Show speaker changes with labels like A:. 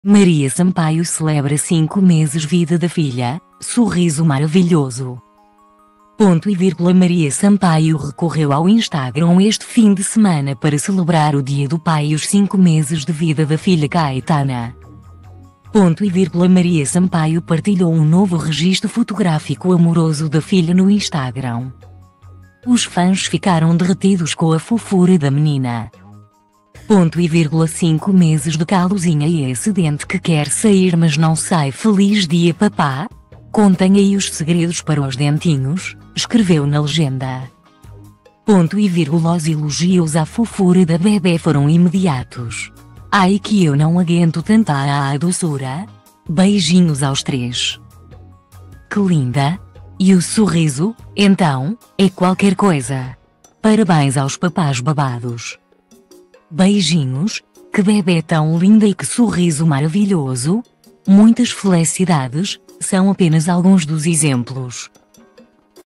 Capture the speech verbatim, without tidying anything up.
A: Maria Sampaio celebra cinco meses vida da filha, sorriso maravilhoso. Ponto e vírgula. Maria Sampaio recorreu ao Instagram este fim de semana para celebrar o Dia do Pai e os cinco meses de vida da filha Caetana. Ponto e vírgula. Maria Sampaio partilhou um novo registro fotográfico amoroso da filha no Instagram. Os fãs ficaram derretidos com a fofura da menina. Ponto e vírgula. Cinco meses de caluzinha e acidente que quer sair mas não sai. Feliz dia papá, contem aí os segredos para os dentinhos, escreveu na legenda. Ponto e vírgula. Os elogios à fofura da bebê foram imediatos. Ai que eu não aguento tanta a doçura. Beijinhos aos três. Que linda! E o sorriso, então, é qualquer coisa. Parabéns aos papás babados. Beijinhos, que bebê tão linda e que sorriso maravilhoso. Muitas felicidades, são apenas alguns dos exemplos.